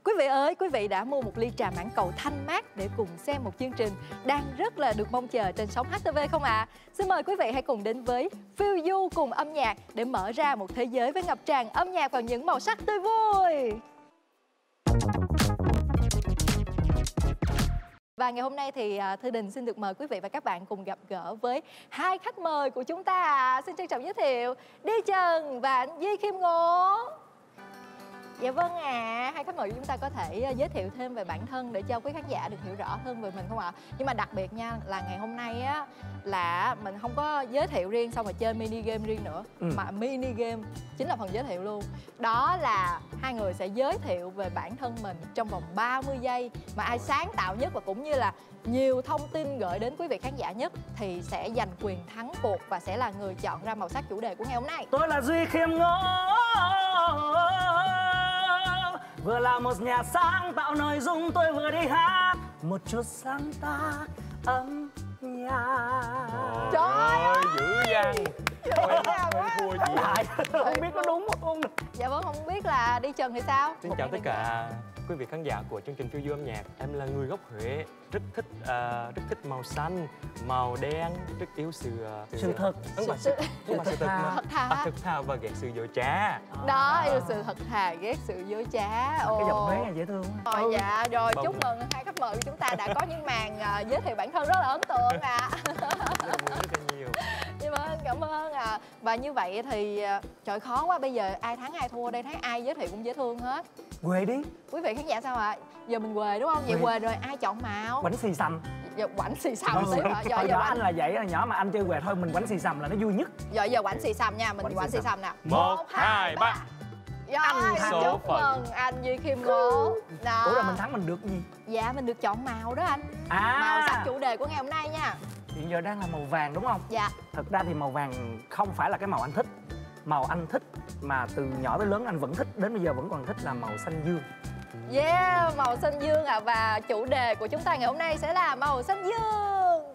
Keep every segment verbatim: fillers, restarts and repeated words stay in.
Quý vị ơi, quý vị đã mua một ly trà mảng cầu thanh mát để cùng xem một chương trình đang rất là được mong chờ trên sóng hát tê vê không ạ? À? Xin mời quý vị hãy cùng đến với phiêu du cùng âm nhạc để mở ra một thế giới với ngập tràn âm nhạc và những màu sắc tươi vui. Và ngày hôm nay thì Thư Đình xin được mời quý vị và các bạn cùng gặp gỡ với hai khách mời của chúng ta. Xin trân trọng giới thiệu Đi Trần và anh Duy Khiêm Ngố. Dạ vâng ạ, à, hai khách mời của chúng ta có thể giới thiệu thêm về bản thân để cho quý khán giả được hiểu rõ hơn về mình không ạ? Nhưng mà đặc biệt nha, là ngày hôm nay á là mình không có giới thiệu riêng xong rồi chơi mini game riêng nữa, ừ. mà mini game chính là phần giới thiệu luôn. Đó là hai người sẽ giới thiệu về bản thân mình trong vòng ba mươi giây, mà ai sáng tạo nhất và cũng như là nhiều thông tin gửi đến quý vị khán giả nhất thì sẽ giành quyền thắng cuộc và sẽ là người chọn ra màu sắc chủ đề của ngày hôm nay. Tôi là Duy Khiêm Ngố, vừa là một nhà sáng tạo nội dung, tôi vừa đi hát một chút sáng tác âm nhạc. Trời ơi, dữ dằn. Quên thua chị. Lại không biết có đúng không? Dạ vâng, không biết là Đi Trần thì sao? Xin chào tất cả quý vị khán giả của chương trình Phiêu du âm nhạc. Em là người gốc Huế, rất thích uh, rất thích màu xanh, màu đen, rất yêu sự uh, sự thật, đúng mà sự, đúng mà sự thật mà thật thà, à, thật thà và ghét sự dối trá. Đó, yêu sự thật thà, ghét sự dối trá. Ồ. Cái giọng Huế này dễ thương. Rồi ừ. Dạ, rồi Bông. Chúc mừng hai khách mời của chúng ta đã có những màn uh, giới thiệu bản thân rất là ấn tượng ạ. À. Rất là nhiều. Dạ vâng, cảm ơn ạ. À. Và như vậy thì trời khó quá, bây giờ ai thắng ai thua đây, thấy ai giới thiệu cũng dễ thương hết. Quê đi. Quý vị khán giả sao ạ? À? Giờ mình quê đúng không? Vậy quê rồi ai chọn màu? Quánh xì xầm. Giờ quánh xì xầm ừ. xíu hả? Giờ, giờ giờ anh là vậy, là nhỏ mà anh chơi quê thôi, mình quánh xì xầm là nó vui nhất. Giờ giờ quánh xì xầm nha, mình quánh xì xầm nè. Một, hai, ba. Rồi, chúc mừng anh Duy Khiêm Ngố. Ủa rồi mình thắng mình được gì? Dạ mình được chọn màu đó anh. À. Màu sắc chủ đề của ngày hôm nay nha. Hiện giờ đang là màu vàng đúng không? Dạ. Thật ra thì màu vàng không phải là cái màu anh thích. Màu anh thích mà từ nhỏ tới lớn anh vẫn thích, đến bây giờ vẫn còn thích là màu xanh dương. Yeah, màu xanh dương ạ. À. Và chủ đề của chúng ta ngày hôm nay sẽ là màu xanh dương.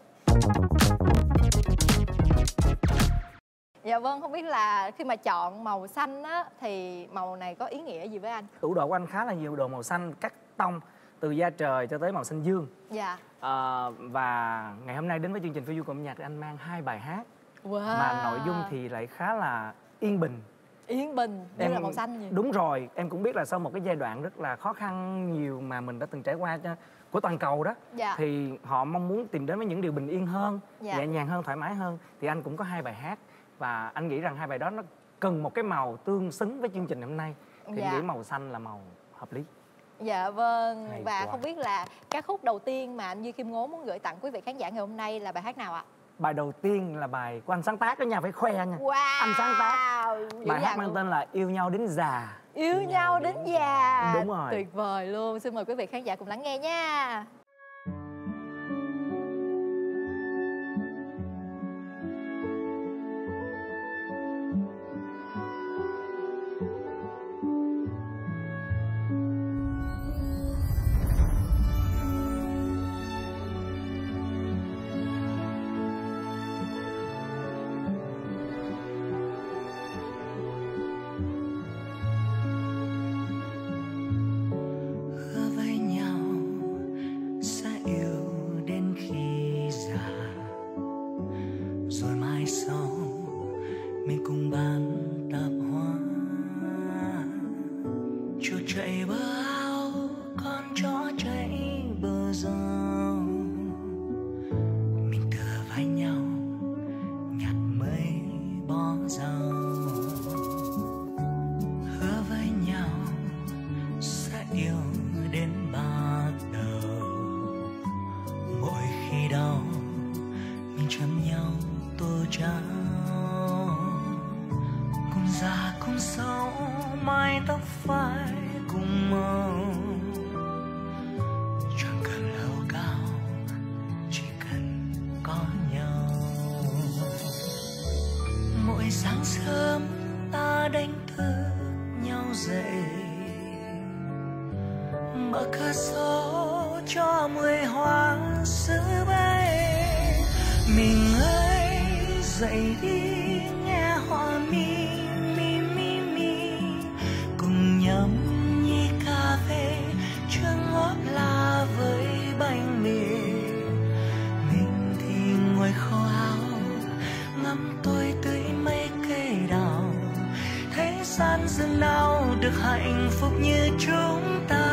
Dạ vâng, không biết là khi mà chọn màu xanh á thì màu này có ý nghĩa gì với anh? Tủ đồ của anh khá là nhiều đồ màu xanh cắt tông, từ da trời cho tới màu xanh dương. Dạ. À, và ngày hôm nay đến với chương trình Phiêu du cùng âm nhạc thì anh mang hai bài hát. Wow. Mà nội dung thì lại khá là yên bình. Yên bình, như em, là màu xanh vậy. Đúng rồi, em cũng biết là sau một cái giai đoạn rất là khó khăn nhiều mà mình đã từng trải qua cho, của toàn cầu đó. Dạ. Thì họ mong muốn tìm đến với những điều bình yên hơn, dạ. nhẹ nhàng hơn, thoải mái hơn. Thì anh cũng có hai bài hát. Và anh nghĩ rằng hai bài đó nó cần một cái màu tương xứng với chương trình hôm nay. Thì dạ. anh nghĩ màu xanh là màu hợp lý. Dạ vâng. Hay và quá. Không biết là ca khúc đầu tiên mà anh Duy Khiêm Ngố muốn gửi tặng quý vị khán giả ngày hôm nay là bài hát nào ạ? Bài đầu tiên là bài của anh sáng tác đó nha, phải khoe nha. Wow. Anh sáng tác. Bài hát mang luôn. tên là Yêu nhau đến già. Yêu, Yêu nhau đến, đến già. Đúng rồi. Tuyệt vời luôn. Xin mời quý vị khán giả cùng lắng nghe nha. Sáng sớm ta đánh thức nhau dậy, mở cửa sổ cho mùi hoa sữa bay. Mình ơi dậy đi nghe hoa mi mi mi mi, cùng nhâm nhi cà phê hạnh phúc như chúng ta.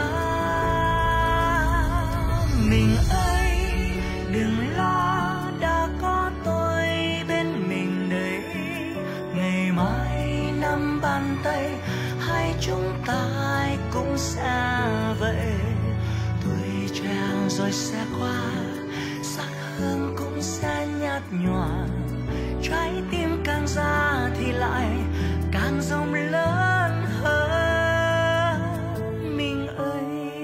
Mình ơi đừng lo, đã có tôi bên mình đây. Ngày mai nắm bàn tay, hai chúng ta ai cũng sẽ vậy. Tuổi trẻ rồi sẽ qua, sắc hương cũng sẽ nhạt nhòa. Trái tim càng già thì lại càng rộng lớn hơn. Mình ơi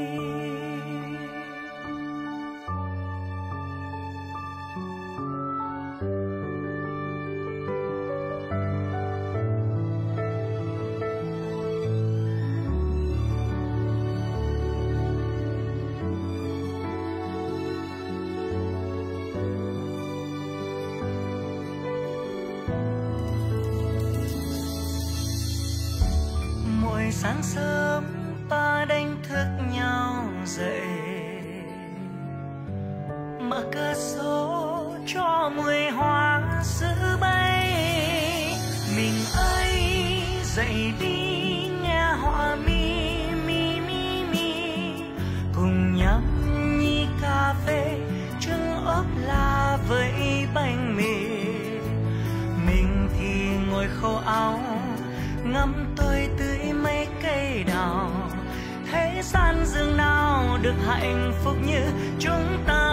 sáng sớm ta đánh thức nhau dậy, mở cửa sổ cho mùi hoa sữa bay. Mình ơi dậy đi nghe họa mi mi mi mi, cùng nhâm nhi cà phê trứng ốp la với bánh mì. Mình thì ngồi khô áo ngắm tôi tưới mấy cây đào. Thế gian dường nào được hạnh phúc như chúng ta.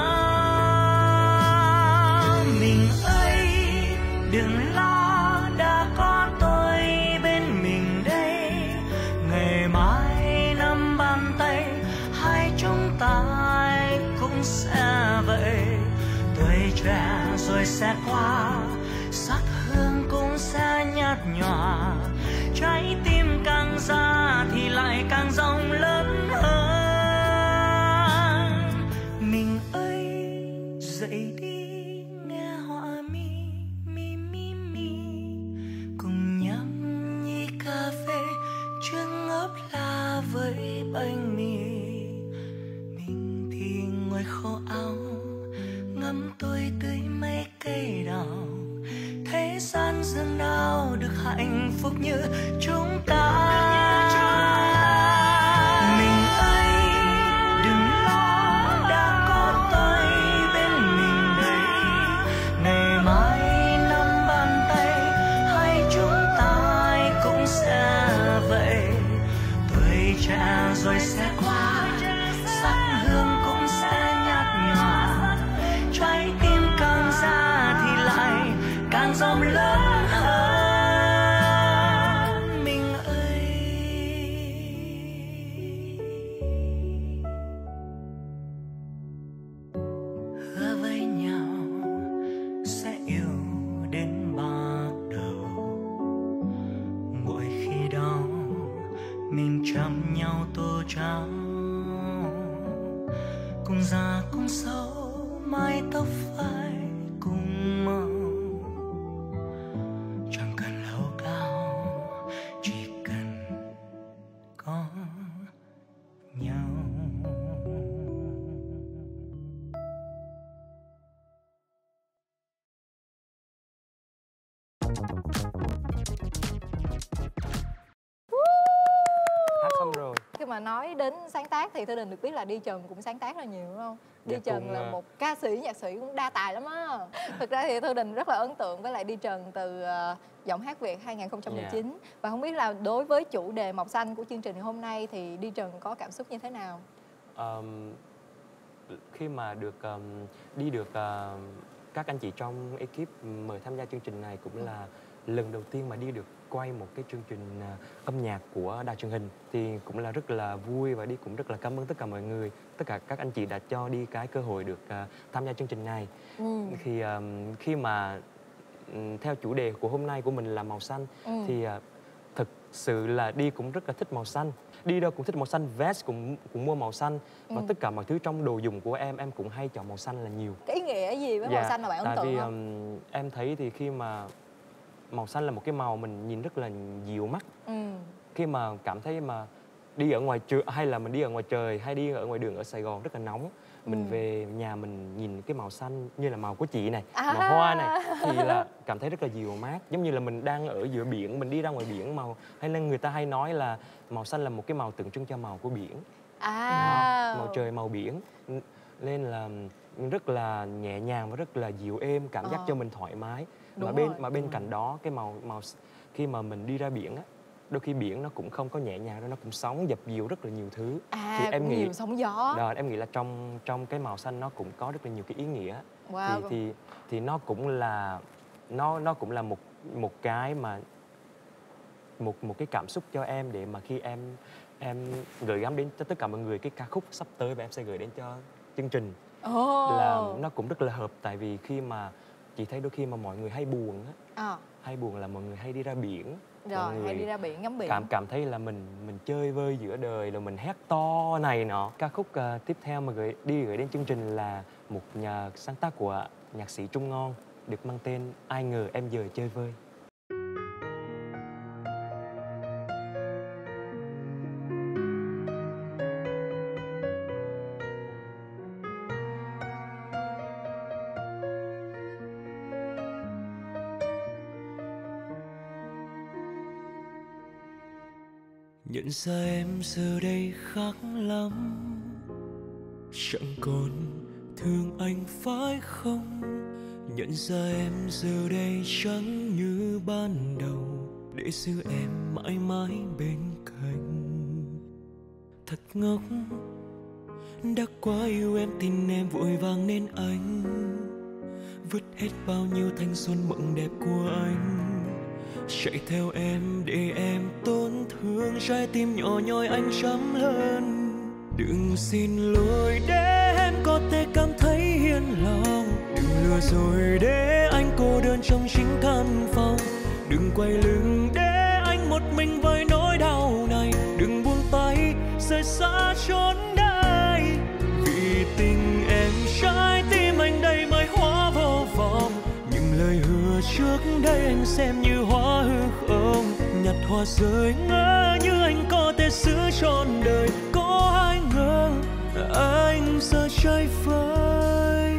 Mình ơi đừng lo, đã có tôi bên mình đây. Ngày mai nắm bàn tay, hai chúng ta ai cũng sẽ vậy. Tuổi trẻ rồi sẽ qua, sắc hương cũng sẽ nhạt nhòa. Trái tim càng già thì lại càng rộng lớn hơn. Mình ơi dậy đi nghe họa mi mi mi mi, cùng nhâm nhi cà phê trứng ốp la với bánh mì. Mình thì ngồi khô áo ngắm tôi tưới mấy cây đào. Thế gian dường nào được hạnh phúc như chúng ta. Mình ơi đừng lo, đã có tôi bên mình đây. Ngày mai nắm bàn tay, hai chúng ta ai cũng sẽ vậy. Tuổi trẻ rồi sẽ qua, sắc hương cũng sẽ nhạt nhòa. Trái tim càng già thì lại càng rộng lớn hơn. Mình ơi hứa với nhau sẽ yêu đến bạc đầu. Mỗi khi đó mình chăm nhau tô cháo, cùng già cùng sâu mái tóc phai cùng màu. Chẳng cần lâu cao, chỉ cần có nhau. Hát xong rồi. Khi mà nói đến sáng tác thì Thư Đình được biết là Đi Trần cũng sáng tác rất là nhiều đúng không? Đi Dạ, Trần cùng, là à, một ca sĩ, nhạc sĩ cũng đa tài lắm á. Thực ra thì Thư Đình rất là ấn tượng với lại Đi Trần từ uh, Giọng Hát Việt hai không một chín. Dạ. Và không biết là đối với chủ đề màu xanh của chương trình ngày hôm nay thì Đi Trần có cảm xúc như thế nào? Um, khi mà được um, đi được uh, các anh chị trong ekip mời tham gia chương trình này cũng là lần đầu tiên mà đi được quay một cái chương trình uh, âm nhạc của đài truyền hình, thì cũng là rất là vui và đi cũng rất là cảm ơn tất cả mọi người, tất cả các anh chị đã cho đi cái cơ hội được uh, tham gia chương trình này. Ừ. Thì um, khi mà um, theo chủ đề của hôm nay của mình là màu xanh, Ừ. thì uh, thực sự là đi cũng rất là thích màu xanh. Đi đâu cũng thích màu xanh, vest cũng cũng mua màu xanh, và Ừ. tất cả mọi thứ trong đồ dùng của em em cũng hay chọn màu xanh là nhiều. Cái ý nghĩa gì với màu xanh mà bạn ấn tại tượng vì không? um, em thấy thì khi mà màu xanh là một cái màu mình nhìn rất là dịu mắt. Ừ. Khi mà cảm thấy mà đi ở ngoài trời, hay là mình đi ở ngoài trời, hay đi ở ngoài đường ở Sài Gòn rất là nóng, mình Ừ. về nhà mình nhìn cái màu xanh như là màu của chị này, À. màu hoa này, thì là cảm thấy rất là dịu mát, giống như là mình đang ở giữa biển, mình đi ra ngoài biển màu, hay là người ta hay nói là màu xanh là một cái màu tượng trưng cho màu của biển. À. Đó, màu trời màu biển, nên là rất là nhẹ nhàng và rất là dịu êm, cảm giác Ờ. cho mình thoải mái. Đúng Mà bên rồi. mà bên cạnh đó cái màu màu khi mà mình đi ra biển á, đôi khi biển nó cũng không có nhẹ nhàng đâu, nó cũng sóng dập dìu rất là nhiều thứ. À, Thì em cũng nghĩ nhiều sóng gió. đó, em nghĩ là trong trong cái màu xanh nó cũng có rất là nhiều cái ý nghĩa. Wow. Thì thì thì nó cũng là nó nó cũng là một một cái mà một một cái cảm xúc cho em, để mà khi em em gửi gắm đến cho tất cả mọi người cái ca khúc sắp tới và em sẽ gửi đến cho chương trình. Ồ. Là nó cũng rất là hợp, tại vì khi mà chị thấy đôi khi mà mọi người hay buồn á, À. hay buồn là mọi người hay đi ra biển, mọi Rồi, người hay đi ra biển ngắm biển. cảm cảm thấy là mình mình chơi vơi giữa đời, rồi mình hét to này nọ. Ca khúc uh, tiếp theo mà gửi đi gửi đến chương trình là một nhà sáng tác của nhạc sĩ Trung Ngon, được mang tên Ai Ngờ Em Giờ Chơi Vơi. Nhận ra em giờ đây khác lắm, chẳng còn thương anh phải không? Nhận ra em giờ đây chẳng như ban đầu, để giữ em mãi mãi bên cạnh. Thật ngốc, đã quá yêu em tin em vội vàng nên anh vứt hết bao nhiêu thanh xuân mộng đẹp của anh, chạy theo em để em tổn thương trái tim nhỏ nhoi anh chấm lớn. Đừng xin lỗi để em có thể cảm thấy hiền lòng, đừng lừa rồi để anh cô đơn trong chính căn phòng, đừng quay lưng để anh một mình với nỗi đau này, đừng buông tay rời xa chốn đây. Vì tình em trái tim anh đây mới hóa vô vọng, những lời hứa trước đây anh xem như hóa hư không. Nhặt hoa rơi ngỡ như anh có thể giữ trọn đời, có ai ngờ anh giờ chơi vơi.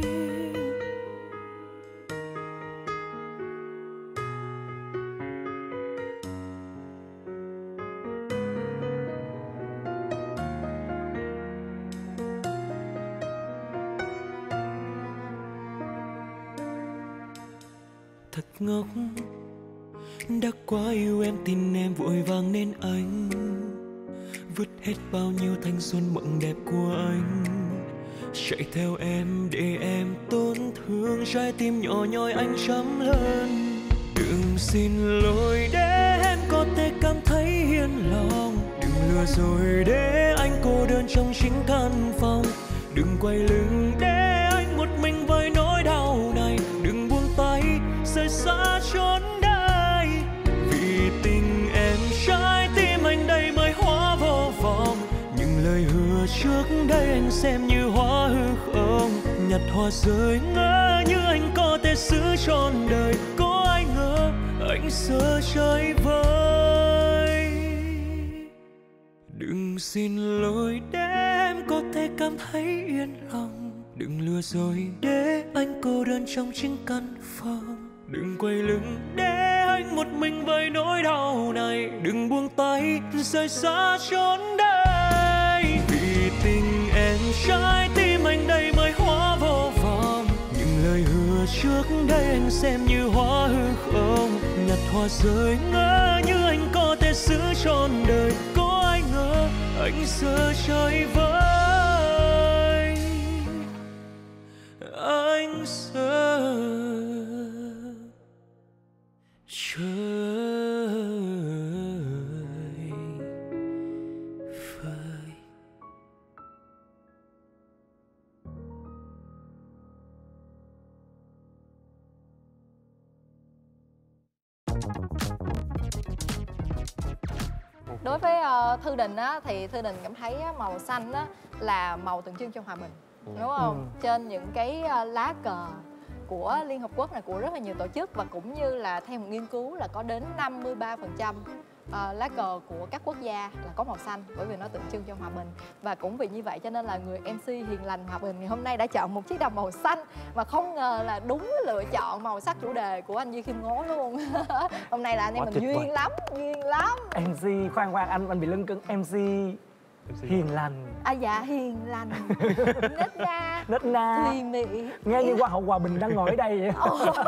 Thật ngốc, đã quá yêu em tin em vội vàng nên anh vứt hết bao nhiêu thanh xuân mộng đẹp của anh, chạy theo em để em tổn thương trái tim nhỏ nhoi anh chấm lớn. Đừng xin lỗi để em có thể cảm thấy hiền lòng, đừng lừa rồi để anh cô đơn trong chính căn phòng, đừng quay lưng để anh một mình với nỗi đau này, đừng buông tay rời xa chốn đây. Vì tình em trái tim anh đây mới hóa vô vọng, những lời hứa trước đây anh xem như hóa hư không. Nhặt hoa rơi ngỡ như anh có thể giữ trọn đời, có ai ngờ anh giờ chơi vơi. Đừng xin lỗi để em có thể cảm thấy yên lòng, đừng lừa rồi để anh cô đơn trong chính căn phòng, đừng quay lưng để anh một mình với nỗi đau này, đừng buông tay rời xa chốn đây. Vì tình em trái tim anh đây mới hóa vô vọng, những lời hứa trước đây anh xem như hóa hư không. Nhặt hoa rơi ngỡ như anh có thể giữ trọn đời, có ai ngờ anh giờ chơi vơi. Anh giờ chơi vơi. Đối với uh, Thư Đình á, thì Thư Đình cảm thấy á, màu xanh á, là màu tượng trưng cho hòa bình, đúng không? Ừ. Trên những cái uh, lá cờ của Liên Hợp Quốc này, của rất là nhiều tổ chức, và cũng như là theo một nghiên cứu là có đến năm mươi ba phần trăm à, lá cờ của các quốc gia là có màu xanh, bởi vì nó tượng trưng cho hòa bình. Và cũng vì như vậy cho nên là người em xê hiền lành hòa bình ngày hôm nay đã chọn một chiếc đầm màu xanh, mà không ngờ là đúng lựa chọn màu sắc chủ đề của anh Duy Khiêm Ngố luôn. Hôm nay là anh em mình duyên vời. lắm, duyên lắm. em xê khoan khoan anh anh bị lưng cưng. em xê hiền lành. À dạ hiền lành, nết na, nết na, thùy mị. Nghe như Hoa hậu Hòa Bình đang ngồi ở đây vậy.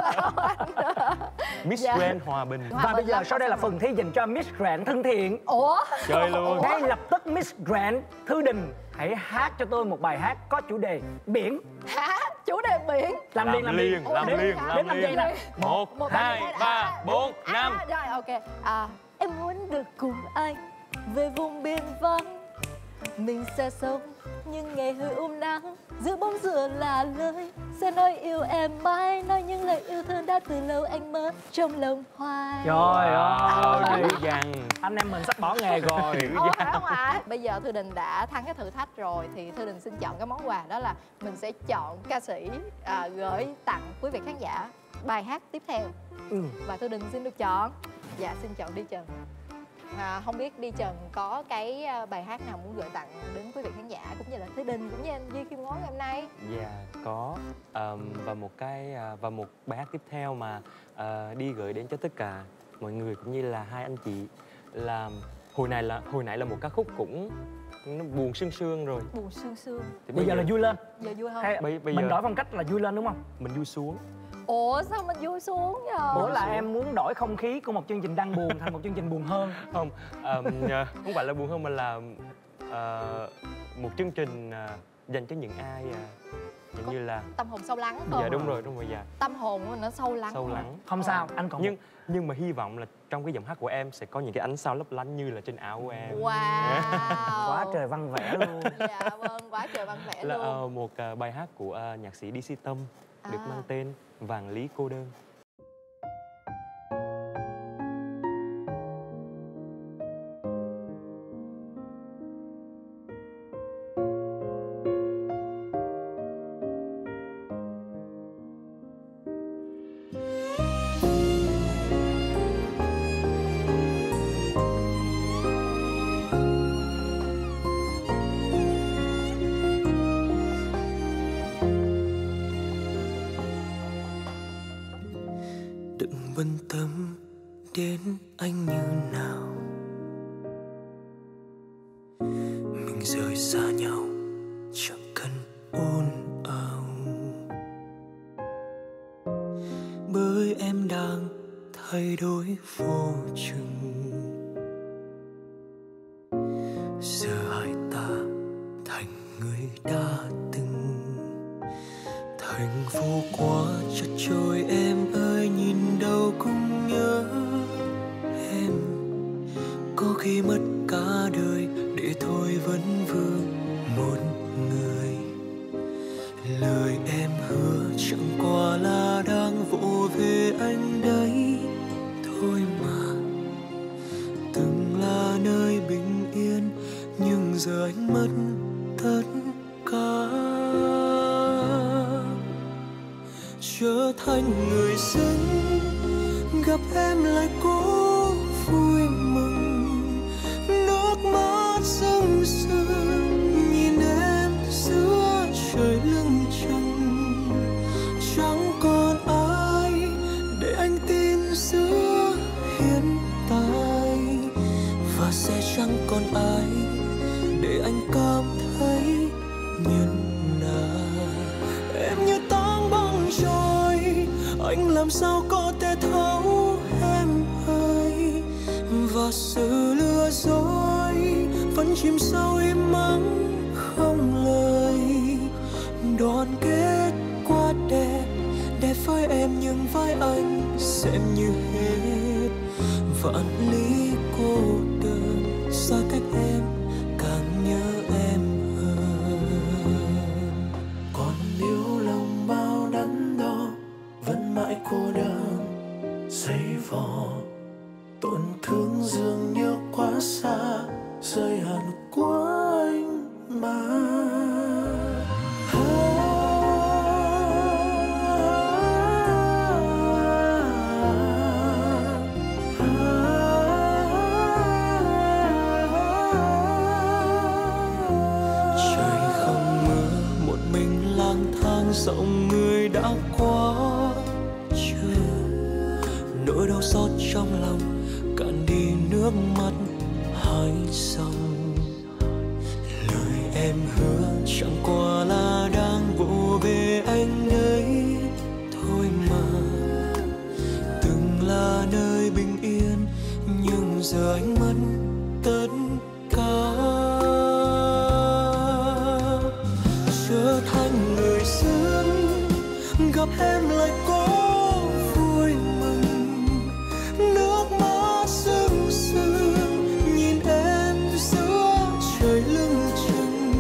Miss Dạ. Grand Hòa Bình. Hòa Và Bình bây giờ lắm, sau đây là sao phần thi dành cho Miss Grand thân thiện. Ủa? Chơi luôn. Ngay lập tức Miss Grand Thư Đình hãy hát cho tôi một bài hát có chủ đề biển. Hả? Chủ đề biển. Làm, Làm liền làm liền, liền. làm Ủa, liền, hả? làm Đến năm liền. giây nè. Một, Một, hai, hai, ba, à, bốn, à, năm. Rồi ok. À, em muốn được cùng anh về vùng biên vắng. Mình sẽ sống những ngày hơi ôm nắng, giữa bóng dừa là lời sẽ nói yêu em mãi, nói những lời yêu thương đã từ lâu anh mơ trong lòng hoài. Trời ơi, Dữ dằn. anh em mình sắp bỏ nghề rồi. Ồ, phải không ạ? Bây giờ Thư Đình đã thắng cái thử thách rồi thì Thư Đình xin chọn cái món quà, đó là mình sẽ chọn ca sĩ à, gửi tặng quý vị khán giả bài hát tiếp theo. Ừ. Và Thư Đình xin được chọn. Dạ xin chọn Đi Trần. À, không biết Đi Trần có cái bài hát nào muốn gửi tặng đến quý vị khán giả cũng như là Thư Đình cũng như anh Duy Khiêm Ngố ngày hôm nay? Dạ có. um, và một cái uh, và một bài hát tiếp theo mà uh, đi gửi đến cho tất cả mọi người cũng như là hai anh chị là hồi này là hồi nãy là một ca khúc cũng nó buồn sương sương rồi. Buồn sương sương. Thì Bây giờ là vui lên. Giờ vui không? Hay Bây- bây mình giờ- đổi phong cách là vui lên đúng không? mình vui xuống. Ủa sao mình vui xuống vậy? Bữa là em muốn đổi không khí của một chương trình đang buồn thành một chương trình buồn hơn. Không, um, uh, không phải là buồn hơn mà là uh, một chương trình uh, dành cho những ai uh, giống Có như là tâm hồn sâu lắng không? dạ đúng rồi đúng rồi dạ Tâm hồn của mình nó sâu lắng. sâu lắng. Không sao, anh còn Nhưng nhưng mà hy vọng là trong cái giọng hát của em sẽ có những cái ánh sao lấp lánh như là trên áo của em. Wow. quá trời văn vẽ luôn. Dạ vâng, quá trời văn vẽ Là luôn. uh, một uh, bài hát của uh, nhạc sĩ đê xê Tâm được À. mang tên Vàng Lý Cô Đơn. Đừng quan tâm đến anh như nào, mình rời xa nhau chẳng cần ồn ào, bởi em đang thay đổi vô chừng. Giờ hai ta thành người đã từng, thành phố quá chật chội em ơi, nhìn đâu cũng nhớ em. Có khi mất cả đời để thôi vẫn vương một người. Lời em hứa chẳng qua là đang vỗ về anh đấy thôi mà. Từng là nơi bình yên nhưng giờ anh mất tất cả, trở thành người dân gặp em lại cố vui mừng. Nước mắt rưng rưng nhìn em giữa trời lưng trăng, chẳng còn ai để anh tin giữa hiện tại, và sẽ chẳng còn ai để anh cảm thấy nhân nại. Em như tảng băng trôi, anh làm sao có thể thấu em ơi, và sự lừa dối vẫn chìm sâu im mắng không lời. Đoàn kết quá đẹp, đẹp với em nhưng với anh xem như hết. Vạn lý cô đơn xa cách em càng nhớ em hơn. Còn nếu lòng bao đắn đo vẫn mãi cô đơn dây vò, tổn thương dường như quá xa rời hẳn của anh mà. Ah, ah, ah. dòng người đã quá chờ. Nỗi đau xót trong lòng cạn đi nước mắt hai dòng. Lời em hứa chẳng qua là đang vỗ về anh đấy thôi mà. Từng là nơi bình yên nhưng giờ anh mất tất cả. Trở thành người dân gặp em lại có vui mừng. Nước mắt rưng rưng nhìn em giữa trời lưng chừng.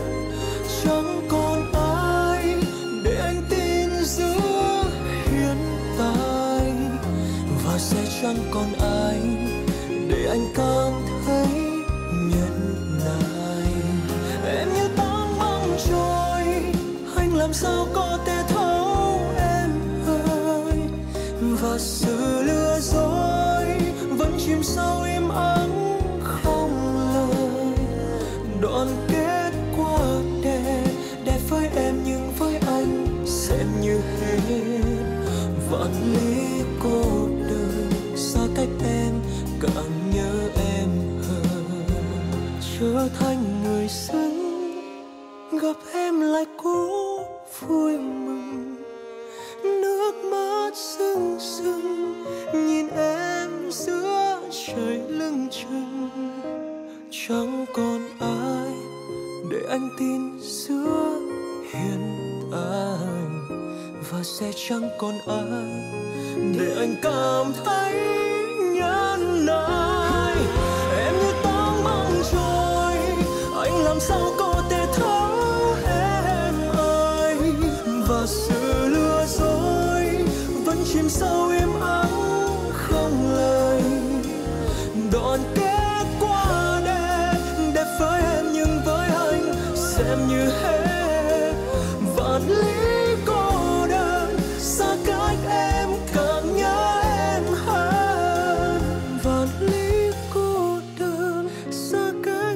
Chẳng còn ai để anh tin giữa hiện tại, và sẽ chẳng còn ai để anh cảm thấy nhận lại. Em như tảng băng trôi, anh làm sao có thể thấu em ơi. Và sự lừa dối vẫn chìm sâu im ắng không lời. Đoạn kết quả đẹp, đẹp với em nhưng với anh xem như hết. Vạn lý cô đơn xa cách em càng nhớ em hơn. Trở thành người dân gặp em lại cố vui mừng. Nước mắt rưng rưng nhìn em giữa trời lưng chừng. Chẳng còn ai để anh tin giữa hiện tại, và sẽ chẳng còn ai để anh cảm thấy nhẫn nại. Em như tảng băng trôi, anh làm sao có thể thấu em ơi. Và sự lừa dối vẫn chìm sâu im ắng không lời. Đoạn kết quả đẹp, đẹp với em nhưng với anh xem như hết. Vạn lý cô đơn xa cách em càng nhớ em hơn. Vạn lý cô đơn xa cách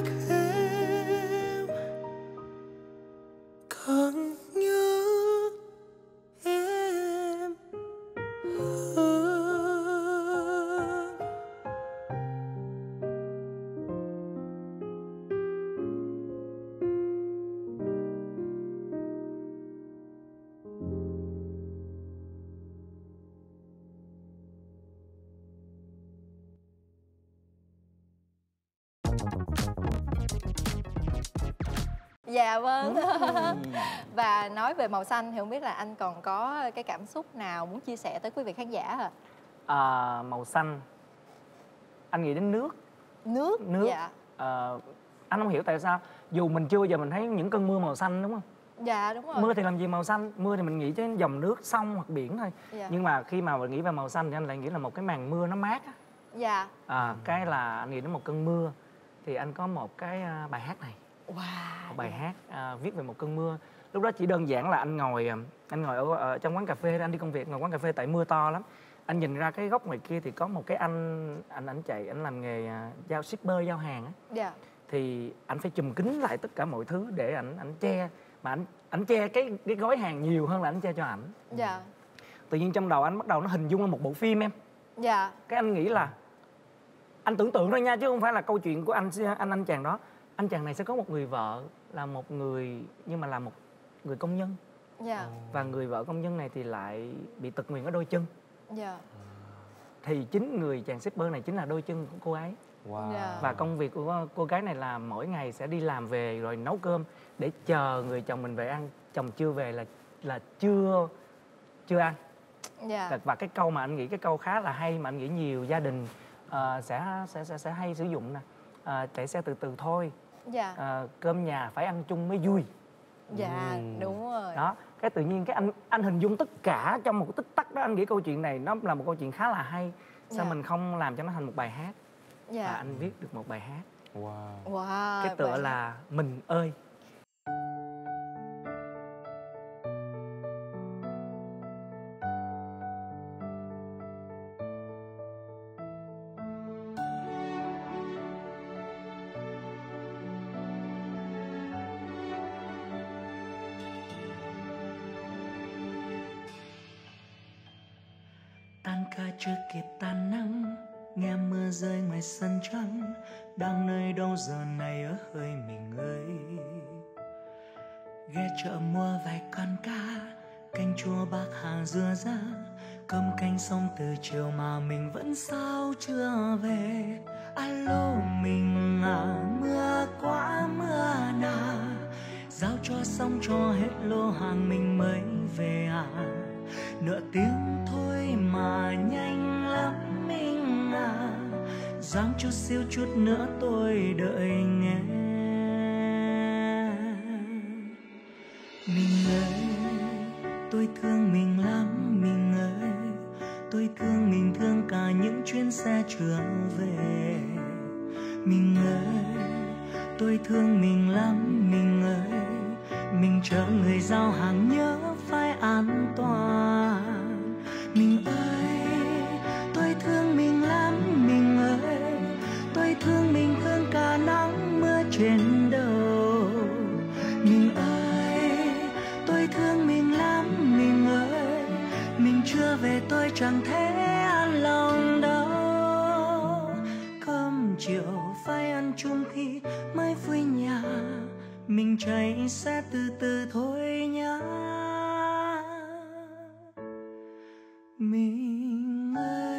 em càng nhớ em hơn. Dạ vâng. Và nói về màu xanh thì không biết là anh còn có cái cảm xúc nào muốn chia sẻ tới quý vị khán giả hả? À, màu xanh anh nghĩ đến nước. Nước. Nước. Dạ. À, anh không hiểu tại sao dù mình chưa bao giờ mình thấy những cơn mưa màu xanh đúng không? Dạ đúng rồi. Mưa thì làm gì màu xanh, mưa thì mình nghĩ đến dòng nước sông hoặc biển thôi. Dạ. Nhưng mà khi mà mình nghĩ về màu xanh thì anh lại nghĩ là một cái màn mưa nó mát á. Dạ. À, cái là anh nghĩ đến một cơn mưa thì anh có một cái à, bài hát này. Wow. Một bài hát à, viết về một cơn mưa. Lúc đó chỉ đơn giản là anh ngồi anh ngồi ở, ở trong quán cà phê, anh đi công việc ngồi quán cà phê tại mưa to lắm. Anh nhìn ra cái góc ngoài kia thì có một cái anh anh ảnh chạy, anh làm nghề à, giao shipper, giao hàng á. Dạ. Thì anh phải chùm kín lại tất cả mọi thứ để ảnh ảnh che, mà ảnh ảnh che cái cái gói hàng nhiều hơn là ảnh che cho ảnh. Dạ. Tự nhiên trong đầu anh bắt đầu nó hình dung ra một bộ phim em. Dạ. Cái anh nghĩ là anh tưởng tượng thôi nha, chứ không phải là câu chuyện của anh anh anh chàng đó. Anh chàng này sẽ có một người vợ là một người, nhưng mà là một người công nhân. Dạ. Và người vợ công nhân này thì lại bị tật nguyền ở đôi chân. Dạ. Thì chính người chàng shipper này chính là đôi chân của cô ấy. Wow. Dạ. Và công việc của cô gái này là mỗi ngày sẽ đi làm về rồi nấu cơm để chờ người chồng mình về ăn. Chồng chưa về là là chưa chưa ăn. Dạ. Và cái câu mà anh nghĩ cái câu khá là hay mà anh nghĩ nhiều gia đình uh, sẽ, sẽ sẽ sẽ hay sử dụng nè. Uh, chạy xe từ từ thôi. Dạ. Uh, cơm nhà phải ăn chung mới vui. Dạ, Ừm. đúng rồi. Đó, cái tự nhiên cái anh anh hình dung tất cả trong một tích tắc đó, anh nghĩ câu chuyện này nó là một câu chuyện khá là hay. Sao Dạ. mình không làm cho nó thành một bài hát? Dạ. Và anh viết được một bài hát. Wow. Wow. Cái tựa vậy- là Mình ơi. tan ca chưa kịp tan nắng, nghe mưa rơi ngoài sân trắng, đang nơi đâu giờ này ở hơi mình ơi. Ghé chợ mua vài con cá, canh chua bác Hà dưa ra, cơm canh xong từ chiều mà mình vẫn sao chưa về. Alo mình à, mưa quá mưa nà, giao cho xong cho hết lô hàng mình mới về à. Nửa tiếng thôi mà nhanh lắm mình à, giang chút xíu chút nữa tôi đợi nghe. Mình ơi, tôi thương mình lắm mình ơi, tôi thương mình thương cả những chuyến xe trở về. Mình ơi, tôi thương mình lắm mình ơi, mình chờ người giao hàng nhớ phải an toàn. Mình ơi, tôi thương mình lắm mình ơi, tôi thương mình thương cả nắng mưa trên đầu. Mình ơi, tôi thương mình lắm mình ơi, mình chưa về tôi chẳng thể an lòng đâu. Cơm chiều phải ăn chung thì mới vui nhà, mình chạy sẽ từ từ thôi nhá. Mình ơi,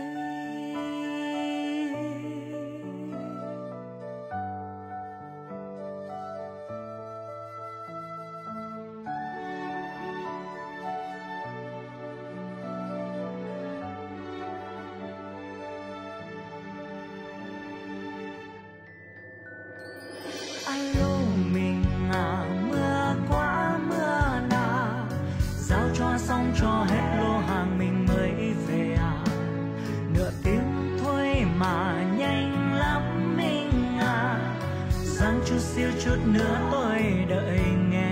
alo mình à, mưa quá mưa nà, giao cho xong cho hết lô hàng mình mới về à. Nửa tiếng thôi mà nhanh lắm mình à, giang chút xíu chút nữa tôi đợi nghe.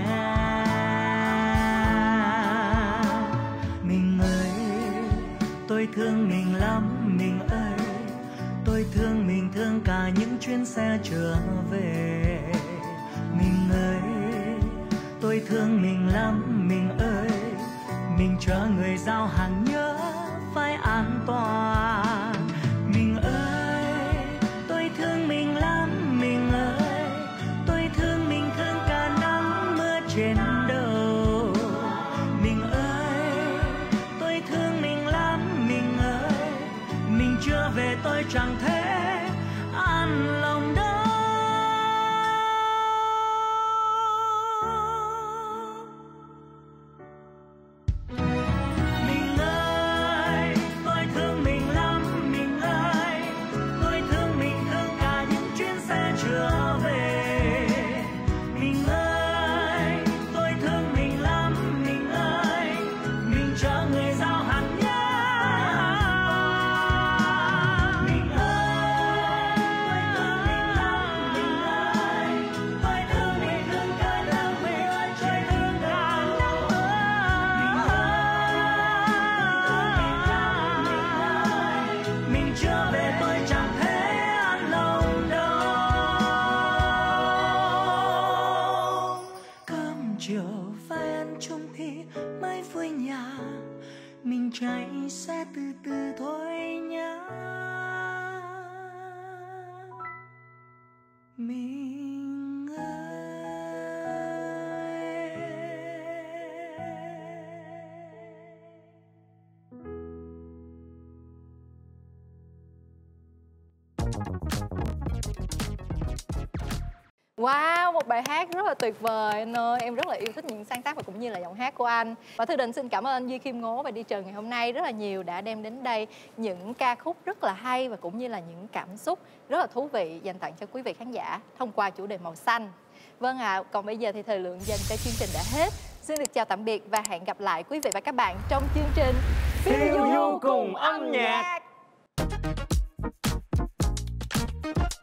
Mình ơi, tôi thương mình lắm mình ơi, tôi thương mình thương cả những chuyến xe trở về. Mình ơi, tôi thương mình lắm mình ơi, mình chờ người giao hàng nhớ phải an toàn. Mình ơi, tôi thương mình lắm mình ơi, tôi thương mình thương cả nắng mưa trên đầu. Mình ơi, tôi thương mình lắm mình ơi, mình chưa về tôi chẳng thể an lòng đâu. Mình ơi, tôi thương mình lắm mình ơi, tôi thương mình thương cả những chuyến xe trở về. Mình ơi, tôi thương mình lắm mình ơi, mình chờ người giao hàng nhé. Mình ơi, tôi thương mình lắm mình ơi, tôi thương mình thương cả nắng mưa trời thương cả nắng mưa. Mình ơi, mình chưa về tôi chẳng thể an lòng đâu. Cơm chiều phải ăn chung thì mới vui nhà, mình chạy sẽ từ từ thôi nhá. Mình ơi. Wow, một bài hát rất là tuyệt vời anh ơi. Em rất là yêu thích những sáng tác và cũng như là giọng hát của anh. Và Thư Định xin cảm ơn anh Duy Khiêm Ngố và đi Trần ngày hôm nay rất là nhiều, đã đem đến đây những ca khúc rất là hay và cũng như là những cảm xúc rất là thú vị dành tặng cho quý vị khán giả thông qua chủ đề màu xanh. Vâng ạ, à, còn bây giờ thì thời lượng dành cho chương trình đã hết. Xin được chào tạm biệt và hẹn gặp lại quý vị và các bạn trong chương trình Phiêu du cùng âm nhạc.